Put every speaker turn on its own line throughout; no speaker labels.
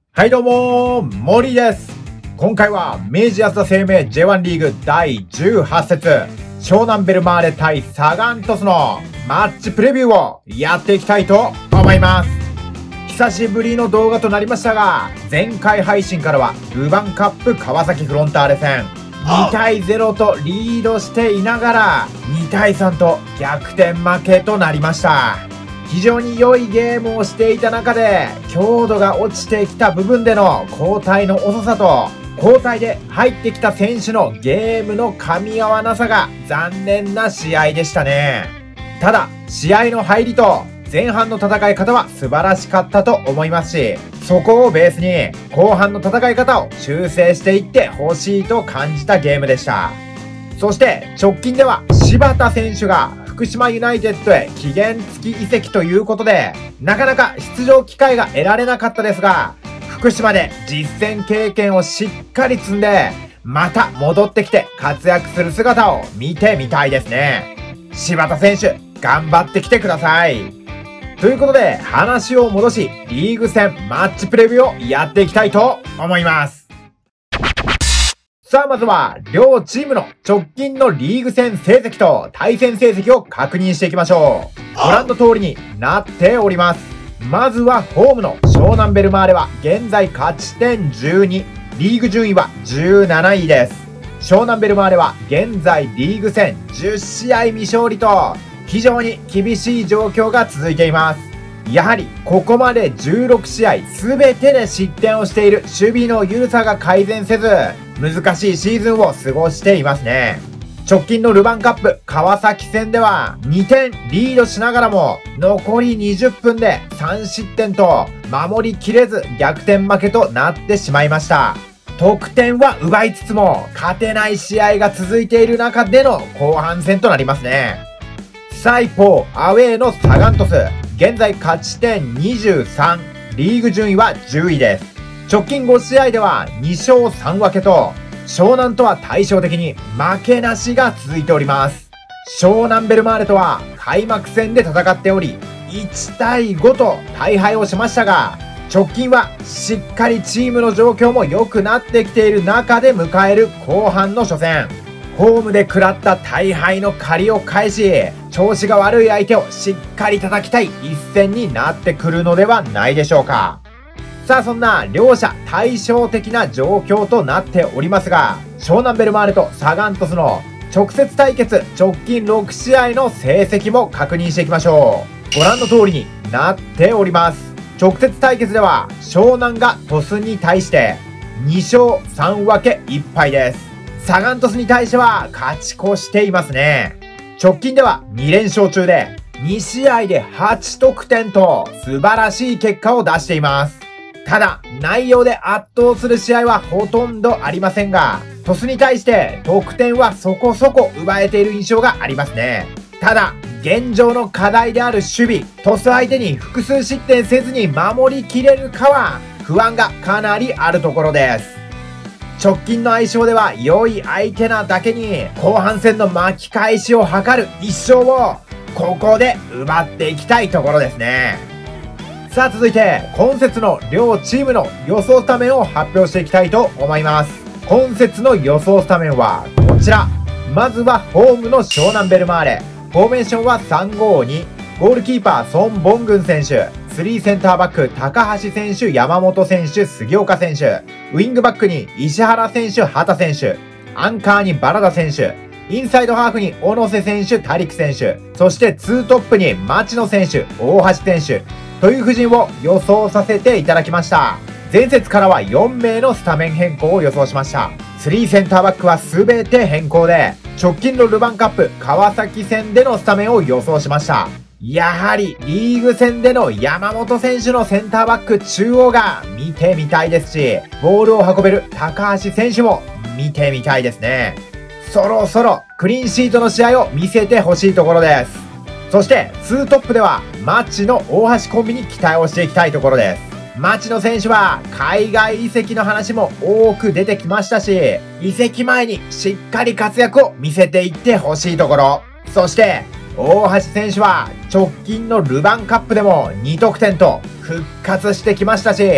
はいどうもー、森です。今回は明治安田生命 J1 リーグ第18節湘南ベルマーレ対サガン鳥栖のマッチプレビューをやっていきたいと思います。久しぶりの動画となりましたが、前回配信からはルヴァンカップ川崎フロンターレ戦2対0とリードしていながら2対3と逆転負けとなりました。非常に良いゲームをしていた中で強度が落ちてきた部分での交代の遅さと交代で入ってきた選手のゲームの噛み合わなさが残念な試合でしたね。ただ試合の入りと前半の戦い方は素晴らしかったと思いますし、そこをベースに後半の戦い方を修正していってほしいと感じたゲームでした。そして直近では柴田選手が福島ユナイテッドへ期限付き移籍ということで、なかなか出場機会が得られなかったですが、福島で実戦経験をしっかり積んで、また戻ってきて活躍する姿を見てみたいですね。柴田選手、頑張ってきてください。ということで、話を戻し、リーグ戦マッチプレビューをやっていきたいと思います。さあ、まずは、両チームの直近のリーグ戦成績と対戦成績を確認していきましょう。ご覧の通りになっております。まずは、ホームの湘南ベルマーレは、現在勝ち点12、リーグ順位は17位です。湘南ベルマーレは、現在リーグ戦10試合未勝利と、非常に厳しい状況が続いています。やはり、ここまで16試合全てで失点をしている守備の緩さが改善せず、難しいシーズンを過ごしていますね。直近のルヴァンカップ川崎戦では2点リードしながらも残り20分で3失点と守りきれず逆転負けとなってしまいました。得点は奪いつつも勝てない試合が続いている中での後半戦となりますね。さあ一方、アウェーのサガン鳥栖、現在勝ち点23、リーグ順位は10位です。直近5試合では2勝3分けと、湘南とは対照的に負けなしが続いております。湘南ベルマーレとは開幕戦で戦っており、1対5と大敗をしましたが、直近はしっかりチームの状況も良くなってきている中で迎える後半の初戦。ホームで食らった大敗の借りを返し、調子が悪い相手をしっかり叩きたい一戦になってくるのではないでしょうか。さあそんな両者対照的な状況となっておりますが、湘南ベルマーレとサガン鳥栖の直接対決直近6試合の成績も確認していきましょう。ご覧の通りになっております。直接対決では湘南が鳥栖に対して2勝3分け1敗です。サガン鳥栖に対しては勝ち越していますね。直近では2連勝中で2試合で8得点と素晴らしい結果を出しています。ただ、内容で圧倒する試合はほとんどありませんが、鳥栖に対して得点はそこそこ奪えている印象がありますね。ただ、現状の課題である守備、鳥栖相手に複数失点せずに守りきれるかは不安がかなりあるところです。直近の相性では良い相手なだけに、後半戦の巻き返しを図る1勝をここで奪っていきたいところですね。さあ続いて、今節の両チームの予想スタメンを発表していきたいと思います。今節の予想スタメンはこちら。まずはホームの湘南ベルマーレ。フォーメーションは352。ゴールキーパーソン・ボングン選手。3センターバック高橋選手、山本選手、杉岡選手。ウィングバックに石原選手、畑選手。アンカーにバラダ選手。インサイドハーフに小野瀬選手、タリク選手。そして2トップに町野選手、大橋選手。という布陣を予想させていただきました。前節からは4名のスタメン変更を予想しました。3センターバックは全て変更で、直近のルヴァンカップ川崎戦でのスタメンを予想しました。やはりリーグ戦での山本選手のセンターバック中央が見てみたいですし、ボールを運べる高橋選手も見てみたいですね。そろそろクリーンシートの試合を見せてほしいところです。そして2トップでは町野大橋コンビに期待をしていきたいところです。町野選手は海外移籍の話も多く出てきましたし、移籍前にしっかり活躍を見せていってほしいところ。そして大橋選手は直近のルヴァンカップでも2得点と復活してきましたし、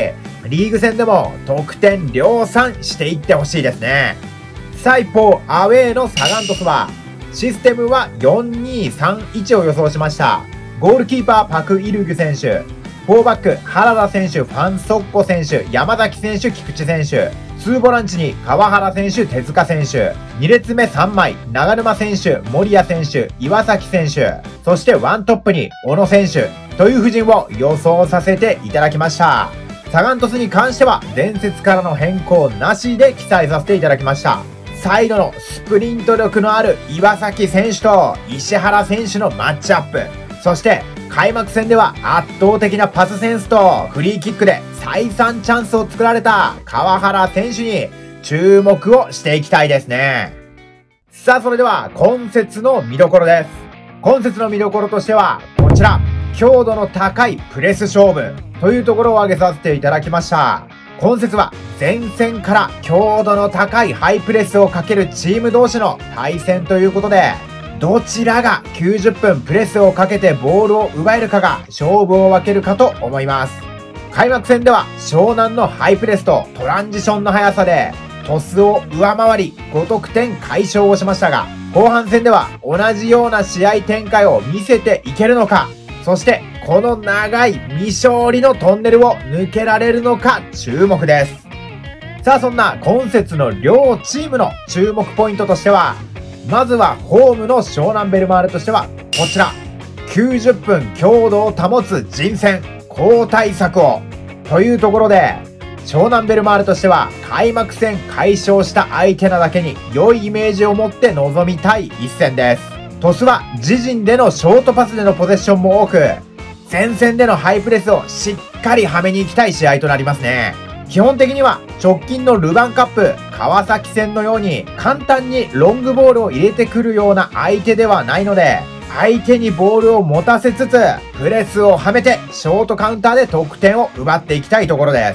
リーグ戦でも得点量産していってほしいですね。さあ一方、アウェーのサガン鳥栖は、システムは 4-2-3-1 を予想しました。ゴールキーパーパク・イルギュ選手、4バック原田選手、ファン・ソッコ選手、山崎選手、菊池選手、2ボランチに川原選手、手塚選手、2列目3枚、長沼選手、森谷選手、岩崎選手、そしてワントップに小野選手という布陣を予想させていただきました。サガン鳥栖に関しては伝説からの変更なしで記載させていただきました。サイドのスプリント力のある岩崎選手と石原選手のマッチアップ、そして開幕戦では圧倒的なパスセンスとフリーキックで再三チャンスを作られた川原選手に注目をしていきたいですね。さあそれでは今節の見どころです。今節の見どころとしてはこちら、強度の高いプレス勝負というところを挙げさせていただきました。今節は前線から強度の高いハイプレスをかけるチーム同士の対戦ということで、どちらが90分プレスをかけてボールを奪えるかが勝負を分けるかと思います。開幕戦では湘南のハイプレスとトランジションの速さで鳥栖を上回り5得点快勝をしましたが、後半戦では同じような試合展開を見せていけるのか、そしてこの長い未勝利のトンネルを抜けられるのか注目です。さあそんな今節の両チームの注目ポイントとしては、まずはホームの湘南ベルマーレとしてはこちら、90分強度を保つ陣戦交代策をというところで、湘南ベルマーレとしては開幕戦快勝した相手なだけに良いイメージを持って臨みたい一戦です。鳥栖は自陣でのショートパスでのポゼッションも多く、前線でのハイプレスをしっかりはめに行きたい試合となりますね。基本的には直近のルヴァンカップ川崎戦のように簡単にロングボールを入れてくるような相手ではないので、相手にボールを持たせつつプレスをはめてショートカウンターで得点を奪っていきたいところです。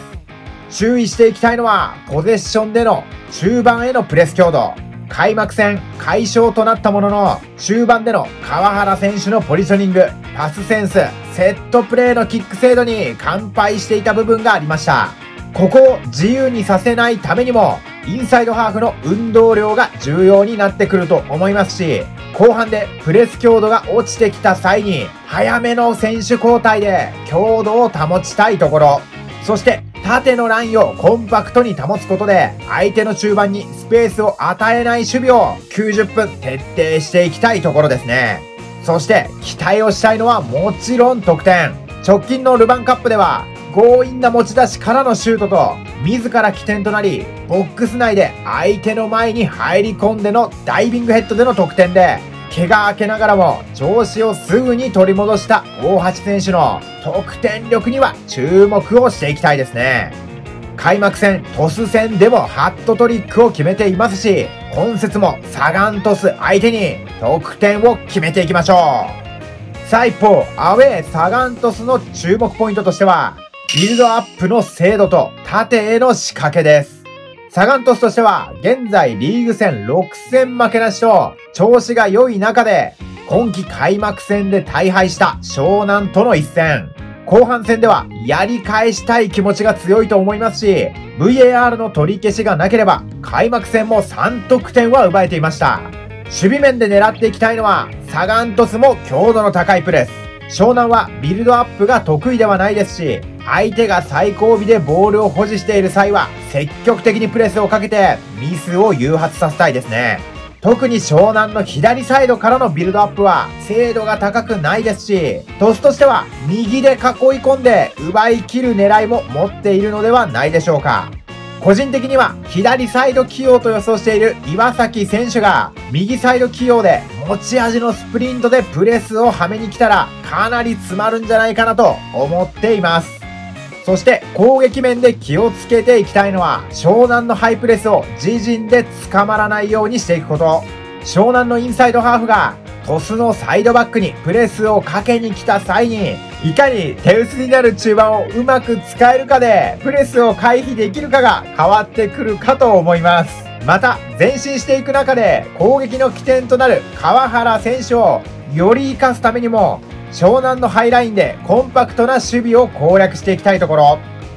注意していきたいのはポゼッションでの中盤へのプレス強度。開幕戦快勝となったものの、中盤での川原選手のポジショニング、パスセンス、セットプレーのキック精度に完敗していた部分がありました。ここを自由にさせないためにもインサイドハーフの運動量が重要になってくると思いますし、後半でプレス強度が落ちてきた際に早めの選手交代で強度を保ちたいところ、そして縦のラインをコンパクトに保つことで相手の中盤にスペースを与えない守備を90分徹底していきたいところですね。そして期待をしたいのはもちろん得点。直近のルヴァンカップでは強引な持ち出しからのシュートと自ら起点となりボックス内で相手の前に入り込んでのダイビングヘッドでの得点で、怪我明けながらも調子をすぐに取り戻した大橋選手の得点力には注目をしていきたいですね。開幕戦鳥栖戦でもハットトリックを決めていますし、今節もサガン鳥栖相手に得点を決めていきましょう。さあ一方、アウェーサガン鳥栖の注目ポイントとしてはビルドアップの精度と縦への仕掛けです。サガン鳥栖としては現在リーグ戦6戦負けなしと調子が良い中で、今季開幕戦で大敗した湘南との一戦、後半戦ではやり返したい気持ちが強いと思いますし、 VAR の取り消しがなければ開幕戦も3得点は奪えていました。守備面で狙っていきたいのはサガン鳥栖も強度の高いプレス。湘南はビルドアップが得意ではないですし、相手が最後尾でボールを保持している際は積極的にプレスをかけてミスを誘発させたいですね。特に湘南の左サイドからのビルドアップは精度が高くないですし、鳥栖としては右で囲い込んで奪い切る狙いも持っているのではないでしょうか。個人的には左サイド起用と予想している岩崎選手が右サイド起用で持ち味のスプリントでプレスをはめに来たらかなり詰まるんじゃないかなと思っています。そして攻撃面で気をつけていきたいのは湘南のハイプレスを自陣で捕まらないようにしていくこと。湘南のインサイドハーフが鳥栖のサイドバックにプレスをかけに来た際にいかに手薄になる中盤をうまく使えるかでプレスを回避できるかが変わってくるかと思います。また前進していく中で攻撃の起点となる川原選手をより活かすためにも湘南のハイラインでコンパクトな守備を攻略していきたいところ。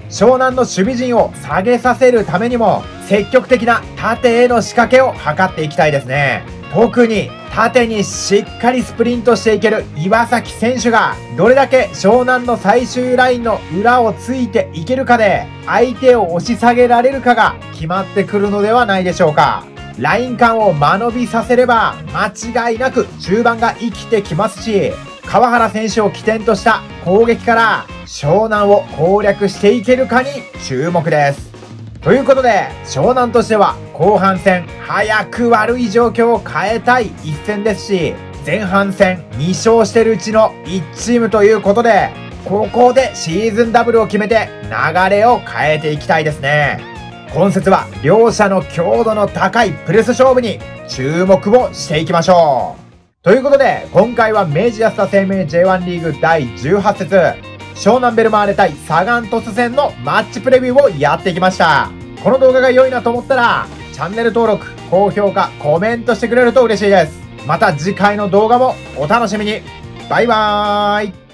湘南の守備陣を下げさせるためにも、積極的な縦への仕掛けを図っていきたいですね。特に縦にしっかりスプリントしていける岩崎選手がどれだけ湘南の最終ラインの裏をついていけるかで相手を押し下げられるかが決まってくるのではないでしょうか。ライン間を間延びさせれば間違いなく中盤が生きてきますし、川原選手を起点とした攻撃から湘南を攻略していけるかに注目です。ということで、湘南としては後半戦早く悪い状況を変えたい一戦ですし、前半戦2勝してるうちの1チームということで、ここでシーズンダブルを決めて流れを変えていきたいですね。今節は両者の強度の高いプレス勝負に注目をしていきましょう。ということで、今回は明治安田生命 J1 リーグ第18節、湘南ベルマーレ対サガン鳥栖戦のマッチプレビューをやってきました。この動画が良いなと思ったら、チャンネル登録、高評価、コメントしてくれると嬉しいです。また次回の動画もお楽しみに。バイバーイ。